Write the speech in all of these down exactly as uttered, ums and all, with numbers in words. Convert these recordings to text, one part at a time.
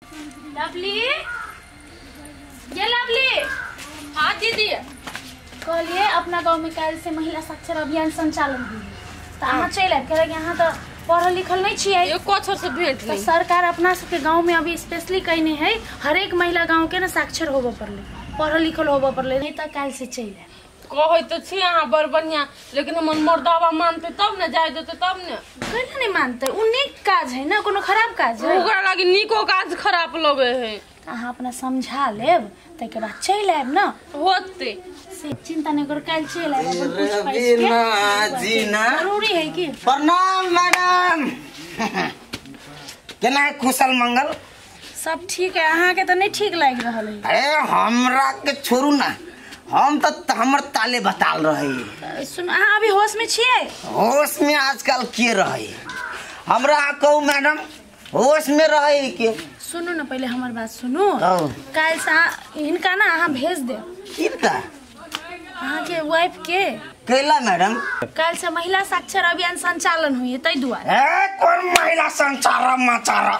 Lovely, ये lovely. हाँ दीदी, कहलिए अपना गांव में कल से महिला साक्षर अभियान संचालन हुई तो अहाँ चल आब करे यहाँ तो पढ़ल लिखल नहीं छिए एको अक्षर से भेंट नहीं। तो सरकार अपना सबके गांव में अभी स्पेशली कहने है हर एक महिला गांव के ना साक्षर होबे पड़ले, पढ़ल लिखल होबे पड़ले, नहीं तो कल से चल आब कहे तो छी अहाँ बड़ बढ़िया, लेकिन हमन मर्दावा मानते तब न जाय देते तब न। कहले नहीं मानते, उ नीक काज है ना, कोनो खराब काज है। ओकरा लागी नीको काज खराब लगे है। अहाँ अपना समझा लेब तके बाद चल आब ना होते से चिंता नहीं कर, कल चल आब अपन कुछ रवीना जी ना जरूरी है कि। प्रणाम मैडम। केना है कुशल मंगल? सब ठीक है, अहाँ के तो नहीं ठीक लाग रहल है। अरे हमरा के छोड़ू ना, हम तो हमर ताले बताल रहे। सुन अहाँ अभी होश में छिए? होश में आजकल के रहे हमरा कहू मैडम, होश में रहे के। सुनो ना पहले हमार बात सुनो। कहू कल से इनका ना अहाँ भेज दे, इनका अहाँ के वाइफ के। कैला मैडम? कल से महिला साक्षर अभियान संचालन हुई तई दुआरे। ए कौन महिला संचारा माचारा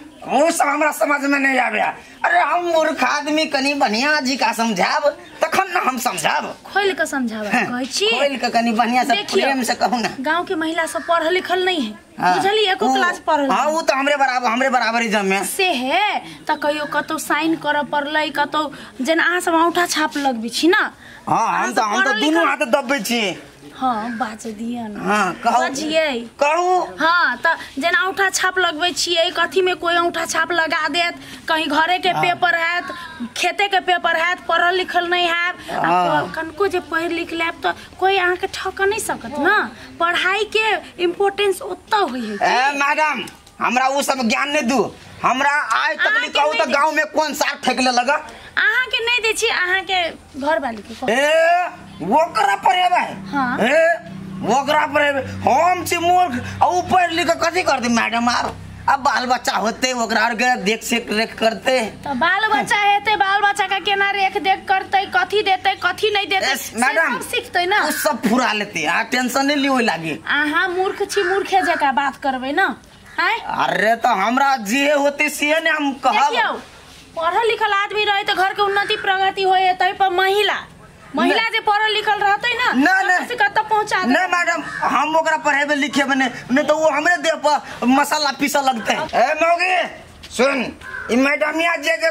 वो सब हमरा समझ में नहीं आवे। अरे हम मूर्ख आदमी कनी बढ़िया जी का समझाब तखन ना हम समझाब। खोल के समझावा कहै छी, खोल के कनी बढ़िया से प्रेम से कहू ना। गांव के महिला सब पढ़ल लिखल नहीं है, बुझली, एको क्लास पढ़ल। हां वो तो हमरे बराबर हमरे बराबरी जमे से है त कहियो कतो साइन कर पड़लै, कतो जेना अहाँ सब औंठा छाप लगबी छी ना। हां हम तो हम तो दोनों हाथ दबबै छी। हाँ बाज दिया ना। हाँ कहू बजिए कहू। हाँ तो जेना औंठा छाप लगबै छियै, कथी में कोई औंठा छाप लगा देत, कहीं घरे के पेपर हैत, खेते के पेपर हैत, पढ़ल लिखल नहीं हैत, कनको जे पढ़ लिख लेब तो कोई अहाँ के ठक नहीं सकत ना। पढ़ाई के इम्पोर्टेंस ओतऽ होई है। ए मैडम हमरा वो सब ज्ञान नहीं दू, हमरा आज तक नहीं कहू तो गांव में कौन साग ठेकले लगा। अहाँ के नहीं दै छी, अहाँ के घर वाली के। ए वोकरा पर हेबे। हां ए वोकरा पर हेबे, हम छी मूर्ख और ऊपर लिख कथि कर दे मैडम। आर अब बाल बच्चा होते ओकरा के देख से रेख करते तो बाल बच्चा हेते, बाल बच्चा का केना रेख देख करते, कथि देते कथि नहीं देते मैडम सीखते ना, वो सब पूरा लेते। आ टेंशन नहीं लियो लागे। अहाँ मूर्ख छी, मूर्खे जका बात करबे ना। हैं अरे तो हमरा जे होते से ने हम कहब। पढ़ल लिखल आदमी रहे तो घर के उन्नति प्रगति होए, तै पर महिला महिला जे पढ़ल लिखल रहते ना ना से कत पहुंचा दे। नहीं मैडम हम ओकरा पढ़ेबे लिखे बने नहीं तो वो हमरे देह पर मसाला पीसा लगते हैं। ए मौगी सुन, ई मैडमिया जे के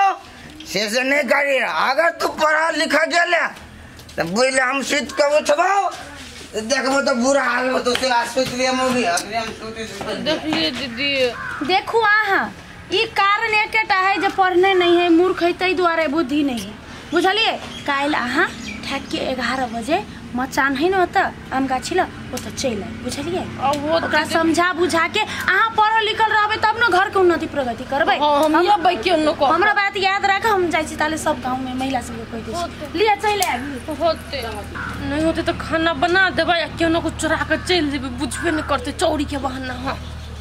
कहो से से नहीं करी। अगर तू पढ़ा लिखा गेले तो बोले हम सीट के उठबाओ देखबो तो बुरा हाल हो तो से सोच लिए मौगी। अगले हम सोचे देखिए दीदी, देखू अहाँ ई कारण एकेटा है जे पढ़ने नहीं है, मूर्ख है, तै दुआरे बुद्धि नहीं है, बुझलिए। काल अहाँ ठेक के ग्यारह बजे मचान है ना तो आम गाछी ल ओतऽ चल आए, बुझलिए। ओकरा समझा बुझा के अहाँ पढ़ल लिखल रहबे तब ना घर के उन्नति प्रगति करबे। हम लेबै के न को हमरा बात याद राख, हम जाइ छी ताले सब गांव में महिला सब के कह दे लिया चल आबी। होते नहीं होते तो खाना बना देबा या केनो को चुरा के चल जेबे, बुझबे नहीं करते चौरी के बहाना। हां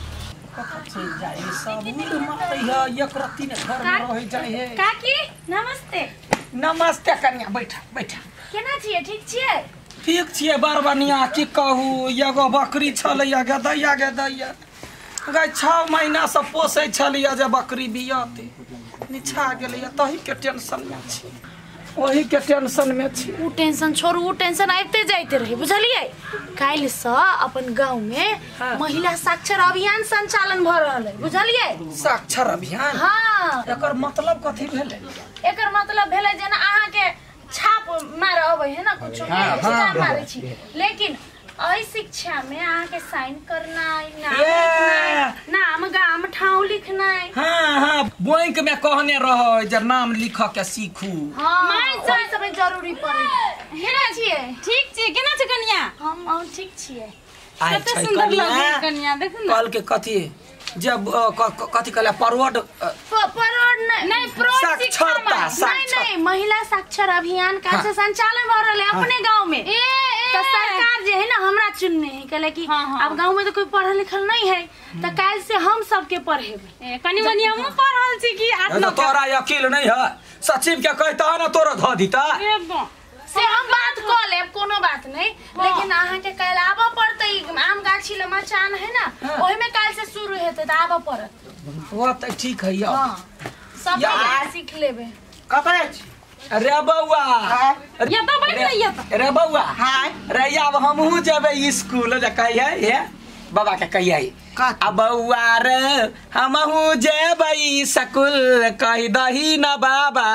काकी नमस्ते। नमस्ते कन्या, बैठा बैठा। केना छिए? ठीक छिए? ठीक छिए बड़ बढ़िया। की कहू, एगो बकरी छलैया गदैया गदैया गाय छह महीना से पोसै छलिया, जे बकरी बियाते निछा गेलैया, तही के टेंशन में छी, वही के टेंशन में छी। उ टेंशन छोड़ू, उ टेंशन आते जाते रहे, बुझलिए। काल से अपन गांव में हाँ। महिला साक्षर अभियान संचालन भ रहल है, बुझलिए। साक्षर अभियान? हाँ। एकर मतलब कथी भेले? एकर मतलब भेले जेना अहाँ के छाप मार अबै है ना, कुछ मारे छी, लेकिन आई शिक्षा में अहाँ के साइन करना, नाम लिखना, नाम गाम ठाव लिखना। हाँ हाँ बैंक में कहने रहो जे नाम लिख के सीखू। हाँ मैं जाय सब जरूरी पड़े। केना छिए? ठीक छी। केना छ कन्या? हम हम ठीक छिए। कते सुंदर लगे कन्या, देखू ना। कल के कथी जब कथी कहला परवड परवड नहीं साक्षरता नहीं नहीं महिला साक्षर अभियान का से संचालन हो रहा है अपने गांव में। तो सरकार जे है ना हमरा चुनने है, कहले कि अब गांव में तो कोई पढ़ल लिखल नहीं है, तो काल से हम सबके पढ़ेबे। कनी मनी हम पढ़ल छी कि तोरा यकीन नहीं है? सचिव के कहता ना तोरा ध दीता। से हम बात क लेब, कोनो बात नहीं, लेकिन अहाँ के काल आबा पड़तै। आम गाछी ले मचान है ना, ओहि में काल से शुरू हेतै त आबा पड़त। वो तो ठीक है यार। हां सब सीख लेबे। कतै रे बउआ या तो बैठ नहीं या तो रे बउआ हाय रे अब हमहू जेबे स्कूल जे कहिए हे बाबा के कहिए अब बउआ रे हमहू जेबे स्कूल कह दही न बाबा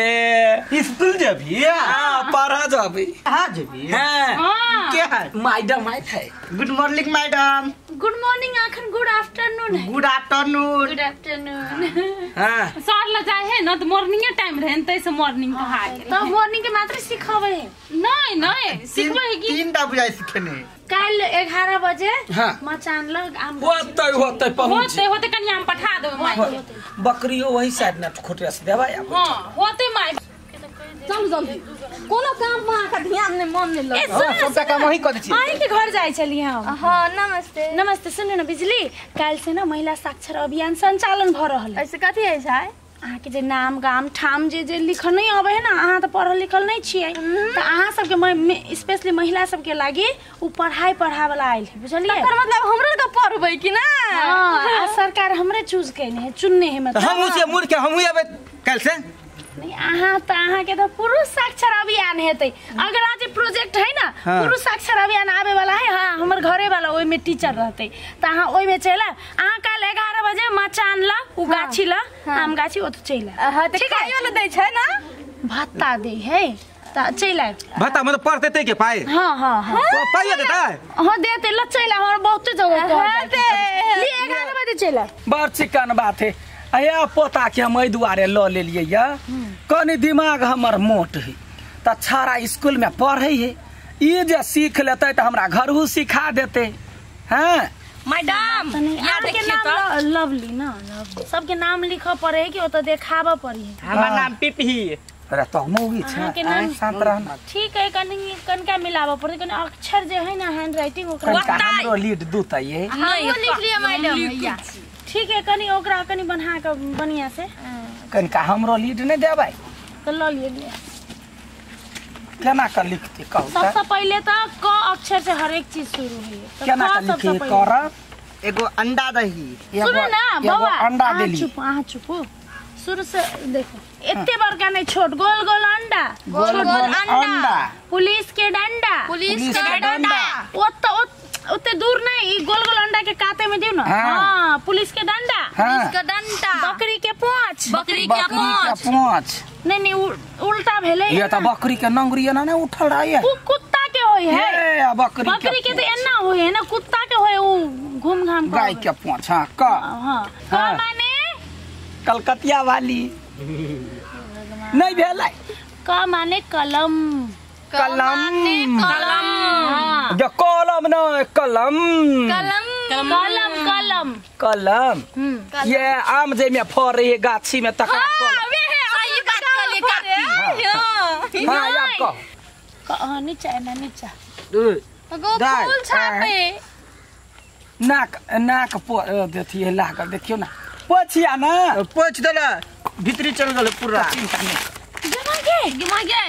के स्कूल जबी हां पढ़ जबे। हां जबी हां के है मैडम है थे। Good morning madam. Good morning अखन गुड आफ्टरनून है। Good afternoon. Good afternoon. हां सर ल जाए है न तो मॉर्निंग टाइम रहे तै से मॉर्निंग कहा गेल। तो मॉर्निंग के मात्र सिखावे है। नहीं नहीं सिखबै है कि तीनटा बुझाइ सिखने। काल ग्यारह बजे हाँ। मचान लग आम होते होते पहुंच होते होते कनी हम पठा देबै माई। बकरियो वही साइड न खोटे से देबा या हां होते माई। चल जल्दी कोनो काम में का ध्यान नहीं मन नहीं लग। हां सबटा काम वही कर दै छी। आई के घर जाय चली हम। हाँ नमस्ते। नमस्ते सुन्नु न बिजली काल से ना महिला साक्षर अभियान संचालन भ रहल है। ऐसे कथी है छै? अहाँ के जे नाम गाम ठाम जे जे लिखल नहीं आवे है ना, अहाँ तो पढ़ल लिखल नहीं छियै त अहाँ सब के स्पेशली महिला सब के लागि उ पढ़ाई पढ़ा वाला आइल है, बुझलिए? तकर मतलब हमरो के पढ़बै कि ना? हां आ सरकार हमरे चूज कैने है, चुनने है मतलब। हम उसे मुड़ के हमहू आबे कल से। नहीं अहाँ त अहाँ के तो पुरुष साक्षर अभियान हेतै। अगर आज प्रोजेक्ट है ना पुरुष साक्षर अभियान आवे वाला है। हां हमर घरे वाला ओइ में टीचर रहतै त अहाँ ओइ में चला। अहाँ काल ग्यारह बजे मचान ला उ गाछी ला आम गाछी ओ त चला। हां त खाइयो ल दै छै ना? भत्ता दे है त चला। भत्ता मतलब पढ़ते ते के पाए। हां हां हां पाइए देता है। हां देते ल चला। हमर बहुत जगह कहते ले ग्यारह बजे चला। बड़ चिकन बात है। अया पोता के हम दुआरे ल लेलिए या कनी दिमाग हमर मोट है त छारा स्कूल में पढ़े है। ई जे सीख लेते त हमरा घरहू सिखा देते। हां मैडम यार के नाम लवली ना लवली सबके नाम लिख पड़े है कि ओ त देखावा पड़ी है। हमर नाम पिपही। अरे तो मौगी छ अहाँ के नाम शांत रहना। ठीक है कनी कनका मिलावा पड़े कनी अक्षर जे है ना हैंड राइटिंग ओकरा कनिका हमरो लीड दूता ये। नहीं लिख लिया मैडम भैया। ठीक है कनी ओकरा कनी बना के बढ़िया से कनिका हमरो लीड नहीं देबै तो ल लिए। केना कर लिखते कहू त सबसे पहले तो क अक्षर से हर एक चीज शुरू है। तो केना क कर सबसे लिखे पहले। कर एगो अंडा दही। सुनो ना बाबा अंडा अहाँ देली। चुप अहाँ चुप शुरू से देखो इतने बड़का नहीं छोट गोल गोल अंडा गोल गोल अंडा। पुलिस के डंडा पुलिस पुलिस के के डंडा। डंडा ओत उतने दूर नहीं ई गोल गोल अंडा के काते में दियो ना। हाँ। हां पुलिस के डंडा पुलिस का डंडा। बकरी के पूंछ बकरी के बकरी के पूंछ। पूंछ। नहीं नहीं उ- उल्टा भेले ये तो बकरी के नंगरी ना उठल रही है। उ कुत्ता के होय है। हे बकरी बकरी के तो एना होय है ना, कुत्ता के होय उ घूम घाम के गाय होय। के पूंछ। हां क हां का हाँ। माने कलकतिया वाली नहीं भेलै। का माने कलम कलम कलम। हां जो कलम न कलम कलम। कलम कलम कलम हम्म ये आम जे में फर रही है गाछी में तकरा कलम। सही बात कहली काकी। हां या क क नीचा ना नीचा गो फूल छापे। नाक नाक पो देथी है लागल देखियो ना पोछिया ना पोछ देला भीतरी चल गेल पूरा। चिंता नहीं। जमा के गिमा गे।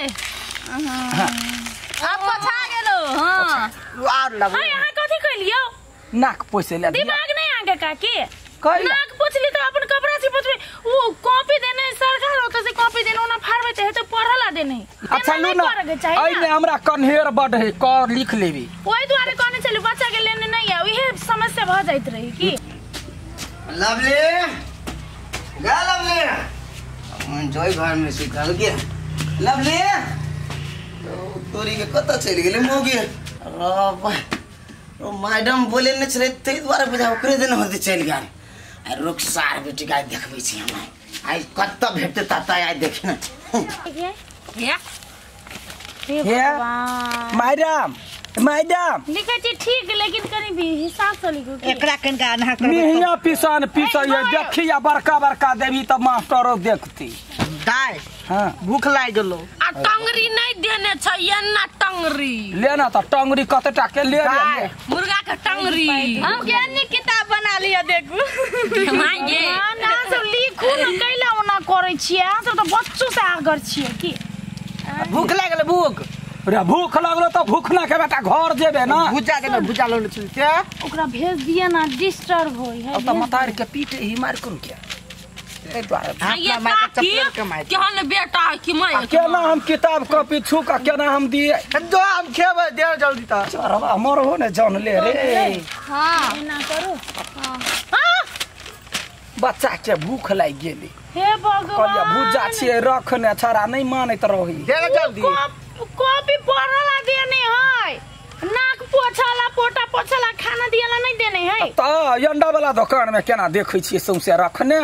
अब पछा गेलो। हां और लग हां यहाँ कथी कइलियो नाक पोछे ले दिया दिमाग नहीं आगे काकी कइला नाक पोछली तो अपन कपड़ा से पोछबे वो कॉपी देने सरकार होता से कॉपी देने ना फाड़बे ते तो पढ़ला देने। अच्छा लो ना आई में हमरा कन्हेर बड है क लिख लेबी। ओई द्वारे कहने चली बच्चा के लेने नहीं है इहे समस्या भ जाइत रही की। लवली गा लवली मन जोई घर में सिखल के लवली तो तोरी के कत चल गेले मोगी रो रो मैडम बोले ने छले ते द्वारा बुझा ओकरे दिन होते चल गेल आ रुक सार बेटी का देखबै छी हम आई कत भेटते ता आई देख ना। ये या हे हे भगवान मैडम मैडम लिखे छी ठीक लेकिन कनी भी हिसाब से लिखो की। एकरा कनका ना मिहिया पिसान पिसैया देखिया बड़का बड़का देवी त मास्टरो देखती। दाय हां भूख लाग गेलो आ टंगरी नहीं देने छै ये ना टंगरी। लेना त टंगरी कतटा के ले ले। मुर्गा के टंगरी हम के अन्य किताब बना लिया देखू। मांगे ना सब लिखू न कैला ओना करै छियै अहाँ सब त बच्चो से आगर छियै की। भूख लाग गेल भूख रे भूख लगलो तो भूख ना के बेटा घर जेबे ना भुजा देना भुजा लो चलते ओकरा भेज दिया ना डिस्टर्ब होई है अब तो मतार के पीटे ही मार करू क्या ए द्वारा ये काकी क्या ने बेटा कि मैं केना हम किताब कॉपी छू का केना हम दिए दो हम खेबे दे जल्दी ता चरवा हमर हो ने जान ले रे हां ना करो बच्चा के भूख लाग गेली हे भगवान कहलिया भुजा छिए रखने छरा नहीं मानत रही दे जल्दी कॉपी पढ़ला देने है नाक पोछला पोटा पोछला खाना दियाला नहीं देने है त अंडा वाला दुकान में केना देखै छी सौसे रखने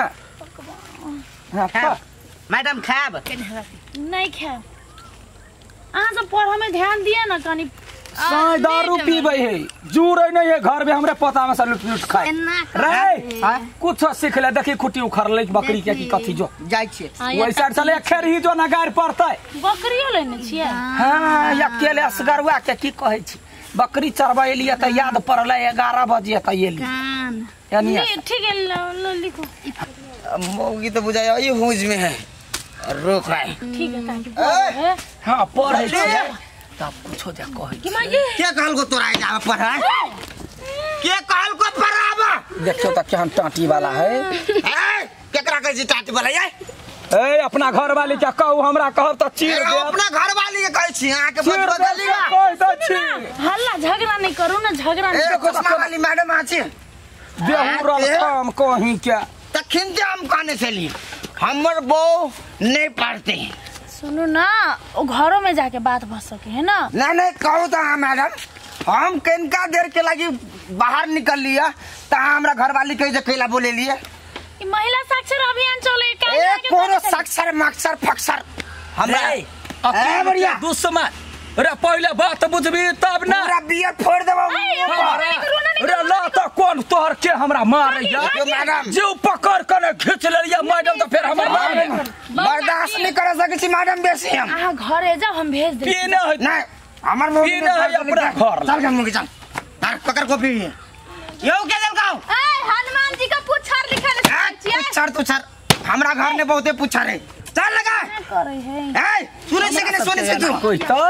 मैडम खाब नहीं खाए अहाँ सब पढ़ में ध्यान दिया ना कनी साई दारू पीबे है जुरे नहीं है घर में हमरे पता में से लुट लुट खाए रे कुछ सीख ले देखी खुटी उखड़ ले बकरी के की कथी जो जाय छे वैसा चले खेर ही जो नगार पड़तै बकरियो लेने छियै हां अकेले असगरवा के की कहै छी बकरी चरबा एलिए त याद पड़ले ग्यारह बजे त एली यानी ठीक है लो लिखो मौगी तो बुझाया ये हुज में है रोक है ठीक है हां पढ़ै छी तब कुछो जा कहै कि मां ये के कहल को तोरा जावे पढ़ा के कहल को पढ़ाबा देखो त केहन टाटी वाला है ए केकरा कहै छी टाटी वाला ये ए अपना घर वाली के कहू हमरा कहब त चीर दे अपना घर वाली के कहै छी अहाँ के चीर बदली दे कह द छी हल्ला झगड़ा नहीं करू ना झगड़ा ए नहीं कुसमा वाली मैडम आछी देहू रल काम कहीं क्या तखिन जे हम कहने चली हमर बो नहीं पढ़ते सुनो ना वो घरों में जाके बात भस सके है ना नहीं नहीं कहू तो हाँ मैडम हम किनका देर के लगी बाहर निकल लिया तो हमरा घर वाली कही कैला बोले लिए ये महिला साक्षर अभियान चले ए कोनो साक्षर मक्षर फक्षर हमरा ए बढ़िया दुश्मन रे पहले बात बुझबी तब ना पूरा बिया फोड़ देबो रे ला त कौन तोहर के हमरा मारैया मैडम जीव पकड़ कर खींच लेलिया मैडम तो फिर हमरा मारैया बर्दाश्त नहीं कर सके छी मैडम बेसी हम आहा घरे जाओ हम भेज दे पी न नहीं हमर मौगी पी न है अपना घर चल हम चल तार पकड़ कॉपी यो के दल गाओ ए हनुमान जी का पुछार लिखल छियै पुछार तो छर हमरा घर ने बहुते पूछा रे चल लगा करे है ए सुने से के सुने से तू कोई तो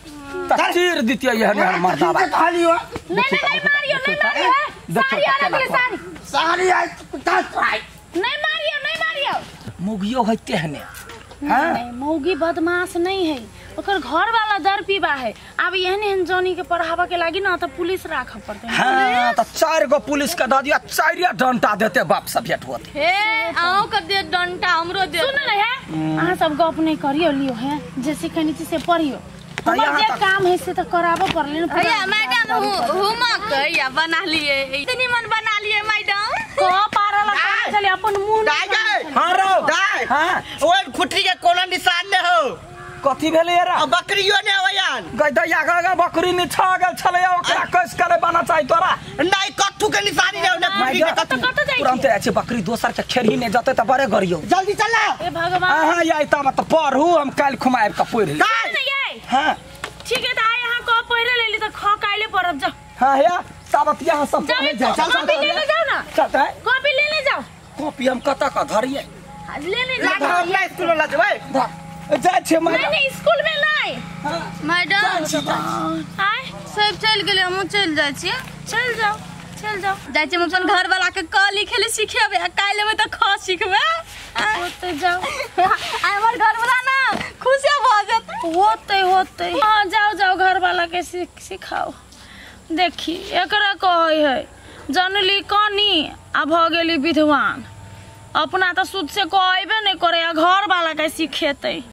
तचीर दितिया ये हर मर्दावा खाली हो नहीं नहीं नहीं मारियो नहीं मारियो देखो सारी आने के सारी सारी आई तत आई नहीं मारियो नहीं मारियो मुगियो होते हने नहीं मौगी बदमाश नहीं है ओकर घर वाला दर पीबा है अब एहन एहन जोनी के पढ़ावा के लागी ना तो पुलिस राख पड़ते हां त चार गो पुलिस का दादिया चारिया डंटा देते बाप सब भेट होते हे आओ कर दे डंटा हमरो दे सुन न है अहाँ सब गप नहीं करियो लियो है जे सिखनी से पढ़ियो हमर जे काम है से तो कराबो पड़ले न भैया मैडम हुमक या बना लिए इतनी मन बना लिए मैडम को पारा लगा चले अपन मुंह दाई गए हां रो दाई हां ओए खुटरी के कोनो निशान ने हो कथी भेले रे अब बकरियो ने होयान गदैया गगा बकरी नि छा गेल छले ओकरा कस करे बना चाहि तोरा नहीं कट्ठू के निशानी ने ने खुटरी के कट्ठू तुरंत आछे बकरी दोसर के खेरही ने जते त बड़े गरियो जल्दी चला ए भगवान अहाँ आई त मत पढ़ू हम काल खुमाएब का पढ़ी दाई नहीं है हां ठीक है त यहाँ को पहले ले ली तो ख काइले पड़ब जा हां या साबत यहां सब पढ़े जा कॉपी ले ले जाओ ना चलता है कॉपी ले ले जाओ कॉपी हम कता का धरिए ले ले ला जाओ हम ना स्कूल ला जबै जा छे नहीं मैडम नहीं स्कूल में नहीं मैडम आय सब चल गेले हम चल जाय छी चल जाओ चल जाओ जाय छी हम अपन घर वाला के क लिखेले सिखेबे आ काल्हि में त ख सिखबे होते जाओ हमर घर वाला ना खुशी भ जात होते होते हाँ जाओ जाओ घर वाला के सिख सिखाओ देखी एकरा कहे है जनली कनी आ भ गेली विद्वान अपना तो सुध से कहबे नहीं करे घर वाला के सिखेते।